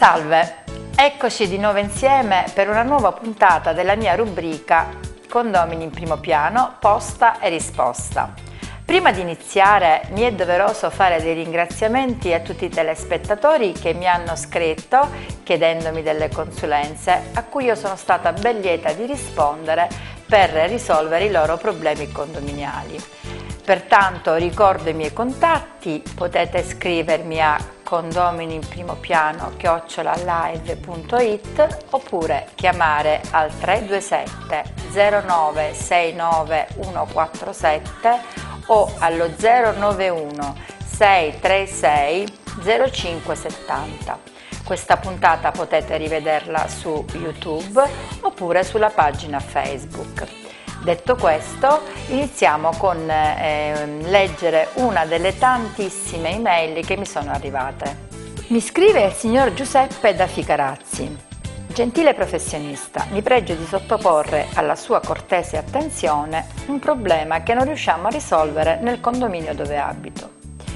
Salve, eccoci di nuovo insieme per una nuova puntata della mia rubrica Condomini in primo piano, posta e risposta. Prima di iniziare mi è doveroso fare dei ringraziamenti a tutti i telespettatori che mi hanno scritto chiedendomi delle consulenze a cui io sono stata ben lieta di rispondere per risolvere i loro problemi condominiali. Pertanto ricordo i miei contatti, potete scrivermi a condominioinprimopiano@live.it oppure chiamare al 327 09 69 147 o allo 091 636 0570. Questa puntata potete rivederla su YouTube oppure sulla pagina Facebook. Detto questo, iniziamo con leggere una delle tantissime email che mi sono arrivate. Mi scrive il signor Giuseppe da Ficarazzi. Gentile professionista, mi pregio di sottoporre alla sua cortese attenzione un problema che non riusciamo a risolvere nel condominio dove abito.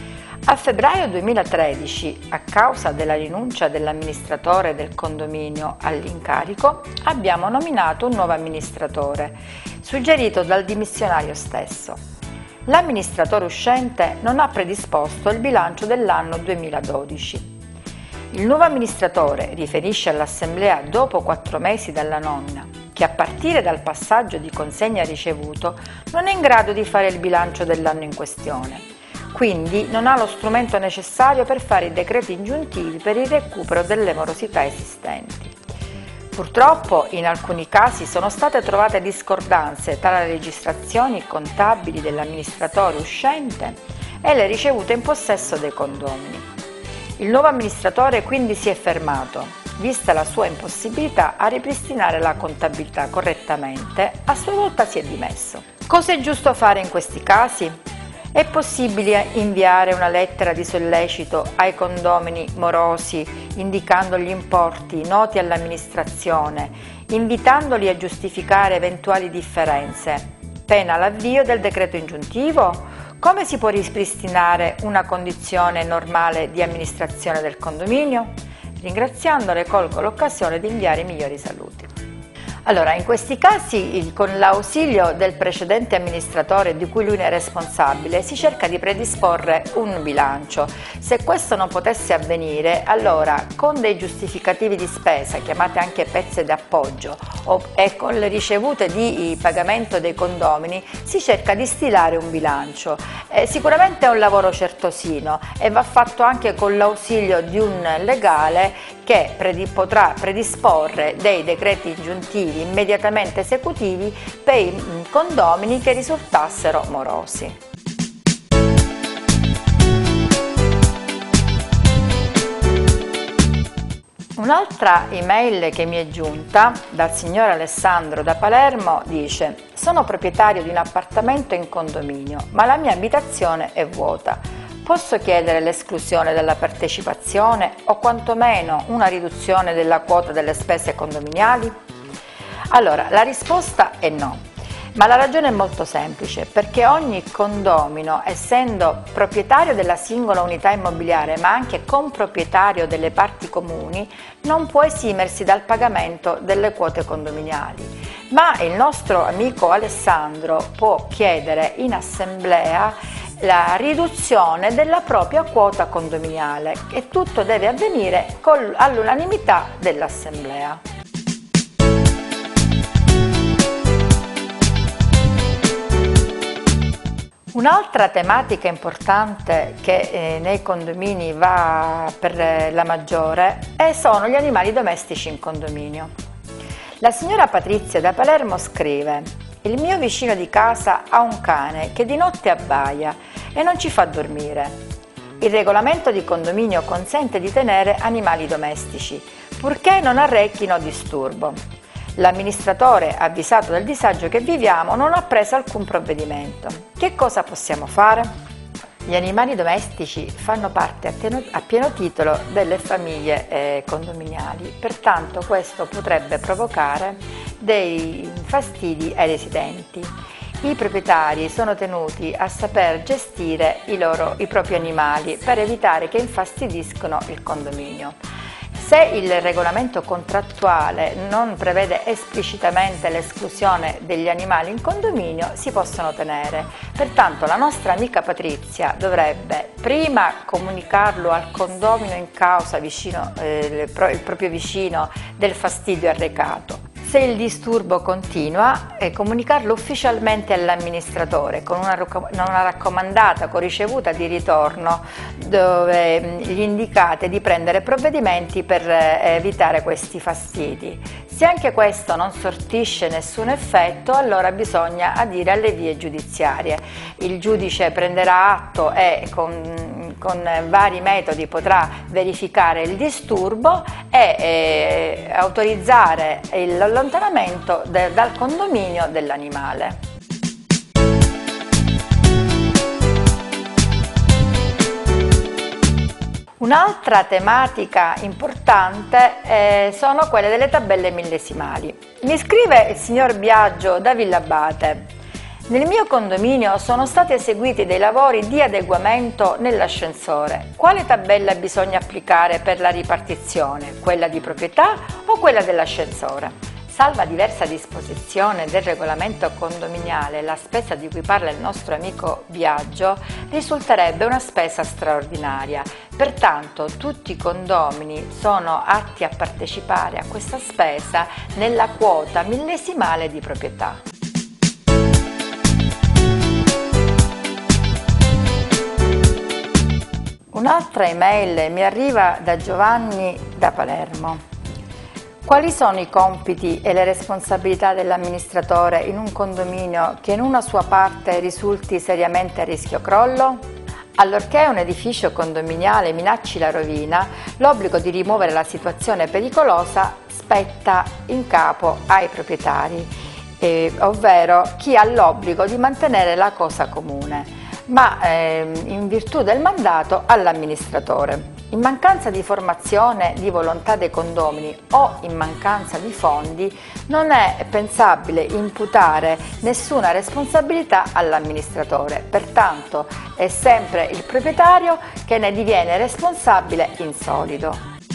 A febbraio 2013, a causa della rinuncia dell'amministratore del condominio all'incarico, abbiamo nominato un nuovo amministratore, suggerito dal dimissionario stesso. L'amministratore uscente non ha predisposto il bilancio dell'anno 2012. Il nuovo amministratore riferisce all'Assemblea dopo 4 mesi dalla nomina che a partire dal passaggio di consegna ricevuto non è in grado di fare il bilancio dell'anno in questione. Quindi non ha lo strumento necessario per fare i decreti ingiuntivi per il recupero delle morosità esistenti. Purtroppo in alcuni casi sono state trovate discordanze tra le registrazioni contabili dell'amministratore uscente e le ricevute in possesso dei condomini. Il nuovo amministratore quindi si è fermato, vista la sua impossibilità a ripristinare la contabilità correttamente, a sua volta si è dimesso. Cosa è giusto fare in questi casi? È possibile inviare una lettera di sollecito ai condomini morosi indicando gli importi noti all'amministrazione, invitandoli a giustificare eventuali differenze, pena l'avvio del decreto ingiuntivo? Come si può ripristinare una condizione normale di amministrazione del condominio? Ringraziandole colgo l'occasione di inviare i migliori saluti. Allora, in questi casi, con l'ausilio del precedente amministratore di cui lui ne è responsabile, si cerca di predisporre un bilancio. Se questo non potesse avvenire, allora con dei giustificativi di spesa, chiamate anche pezze d'appoggio, e con le ricevute di pagamento dei condomini, si cerca di stilare un bilancio. Sicuramente è un lavoro certosino e va fatto anche con l'ausilio di un legale che potrà predisporre dei decreti ingiuntivi immediatamente esecutivi per i condomini che risultassero morosi. Un'altra email che mi è giunta dal signor Alessandro da Palermo dice: sono proprietario di un appartamento in condominio, ma la mia abitazione è vuota. Posso chiedere l'esclusione della partecipazione o quantomeno una riduzione della quota delle spese condominiali? Allora, la risposta è no, ma la ragione è molto semplice, perché ogni condomino, essendo proprietario della singola unità immobiliare ma anche comproprietario delle parti comuni, non può esimersi dal pagamento delle quote condominiali. Ma il nostro amico Alessandro può chiedere in assemblea la riduzione della propria quota condominiale e tutto deve avvenire all'unanimità dell'assemblea. Un'altra tematica importante che nei condomini va per la maggiore sono gli animali domestici in condominio. La signora Patrizia da Palermo scrive: il mio vicino di casa ha un cane che di notte abbaia e non ci fa dormire. Il regolamento di condominio consente di tenere animali domestici, purché non arrechino disturbo. L'amministratore, avvisato del disagio che viviamo, non ha preso alcun provvedimento. Che cosa possiamo fare? Gli animali domestici fanno parte a pieno titolo delle famiglie condominiali, pertanto questo potrebbe provocare dei fastidi ai residenti. I proprietari sono tenuti a saper gestire i propri animali per evitare che infastidiscono il condominio. Se il regolamento contrattuale non prevede esplicitamente l'esclusione degli animali in condominio, si possono tenere. Pertanto la nostra amica Patrizia dovrebbe prima comunicarlo al condomino in causa vicino, il proprio vicino del fastidio arrecato. Se il disturbo continua, comunicarlo ufficialmente all'amministratore con una raccomandata con ricevuta di ritorno dove gli indicate di prendere provvedimenti per evitare questi fastidi. Se anche questo non sortisce nessun effetto, allora bisogna adire alle vie giudiziarie. Il giudice prenderà atto e con vari metodi potrà verificare il disturbo e autorizzare l'allontanamento dal condominio dell'animale. Un'altra tematica importante sono quelle delle tabelle millesimali. Mi scrive il signor Biagio da Villabate. Nel mio condominio sono stati eseguiti dei lavori di adeguamento nell'ascensore. Quale tabella bisogna applicare per la ripartizione? Quella di proprietà o quella dell'ascensore? Salva diversa disposizione del regolamento condominiale, la spesa di cui parla il nostro amico Biagio risulterebbe una spesa straordinaria. Pertanto tutti i condomini sono atti a partecipare a questa spesa nella quota millesimale di proprietà. Un'altra email mi arriva da Giovanni da Palermo. Quali sono i compiti e le responsabilità dell'amministratore in un condominio che in una sua parte risulti seriamente a rischio crollo? Allorché un edificio condominiale minacci la rovina, l'obbligo di rimuovere la situazione pericolosa spetta in capo ai proprietari, ovvero chi ha l'obbligo di mantenere la cosa comune, ma in virtù del mandato all'amministratore. In mancanza di formazione di volontà dei condomini o in mancanza di fondi non è pensabile imputare nessuna responsabilità all'amministratore, pertanto è sempre il proprietario che ne diviene responsabile in solido.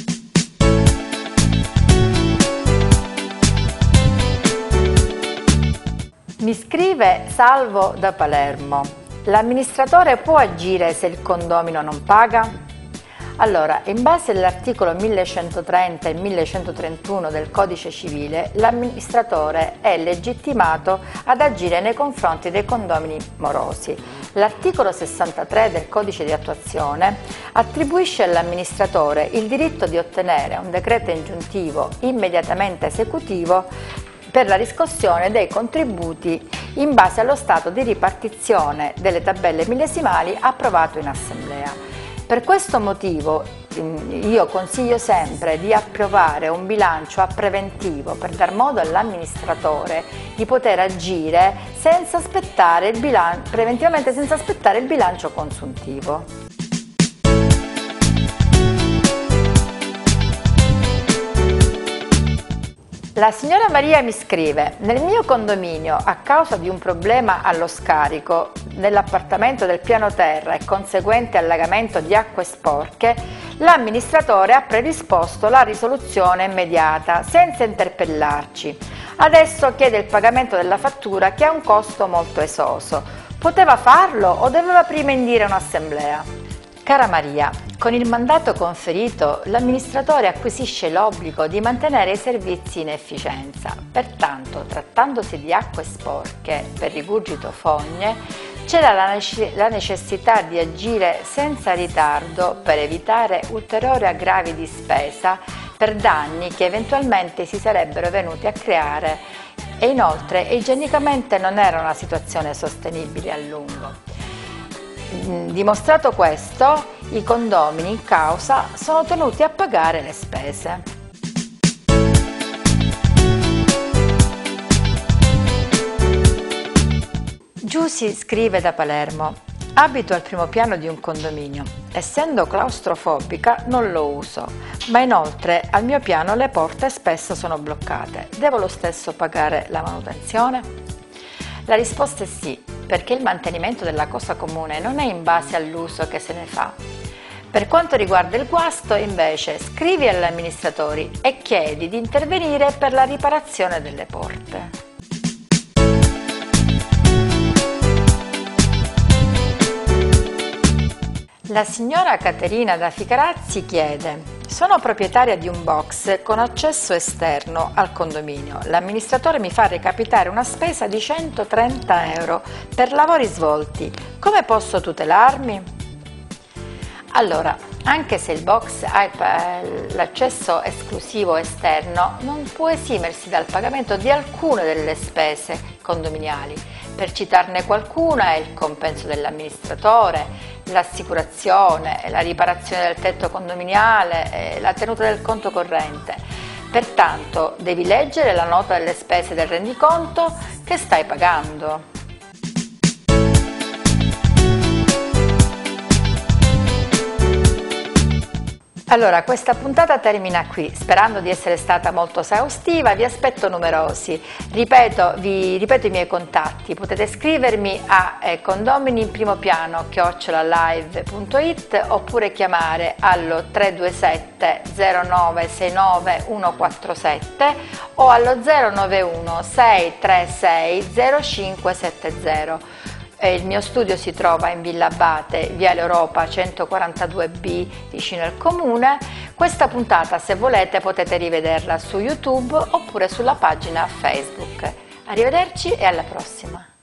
Mi scrive Salvo da Palermo. L'amministratore può agire se il condomino non paga? Allora, in base all'articolo 1130 e 1131 del Codice Civile, l'amministratore è legittimato ad agire nei confronti dei condomini morosi. L'articolo 63 del Codice di attuazione attribuisce all'amministratore il diritto di ottenere un decreto ingiuntivo immediatamente esecutivo per la riscossione dei contributi in base allo stato di ripartizione delle tabelle millesimali approvato in assemblea. Per questo motivo io consiglio sempre di approvare un bilancio a preventivo per dar modo all'amministratore di poter agire senza aspettare preventivamente senza aspettare il bilancio consuntivo. La signora Maria mi scrive: nel mio condominio, a causa di un problema allo scarico nell'appartamento del piano terra e conseguente allagamento di acque sporche, l'amministratore ha predisposto la risoluzione immediata senza interpellarci. Adesso chiede il pagamento della fattura che ha un costo molto esoso. Poteva farlo o doveva prima indire un'assemblea? Cara Maria, con il mandato conferito l'amministratore acquisisce l'obbligo di mantenere i servizi in efficienza. Pertanto, trattandosi di acque sporche per rigurgito fogne, c'era la necessità di agire senza ritardo per evitare ulteriori aggravi di spesa per danni che eventualmente si sarebbero venuti a creare e inoltre igienicamente non era una situazione sostenibile a lungo. Dimostrato questo, i condomini in causa sono tenuti a pagare le spese. Giussi scrive da Palermo: abito al primo piano di un condominio. Essendo claustrofobica non lo uso, ma inoltre al mio piano le porte spesso sono bloccate. Devo lo stesso pagare la manutenzione? La risposta è sì, perché il mantenimento della cosa comune non è in base all'uso che se ne fa, Per quanto riguarda il guasto, invece, scrivi agli amministratori e chiedi di intervenire per la riparazione delle porte. La signora Caterina da Ficarazzi chiede: sono proprietaria di un box con accesso esterno al condominio. L'amministratore mi fa recapitare una spesa di 130 euro per lavori svolti. Come posso tutelarmi? Allora, anche se il box ha l'accesso esclusivo esterno, non può esimersi dal pagamento di alcune delle spese condominiali. Per citarne qualcuna è il compenso dell'amministratore, l'assicurazione, la riparazione del tetto condominiale, la tenuta del conto corrente. Pertanto devi leggere la nota delle spese del rendiconto che stai pagando. Allora, questa puntata termina qui, sperando di essere stata molto esaustiva. Vi aspetto numerosi. Ripeto i miei contatti: potete scrivermi a condominiinprimopiano@live.it oppure chiamare allo 327 0969 147 o allo 091 636 0570. Il mio studio si trova in Villa Abate, Viale Europa 142B, vicino al comune. Questa puntata, se volete, potete rivederla su YouTube oppure sulla pagina Facebook. Arrivederci e alla prossima!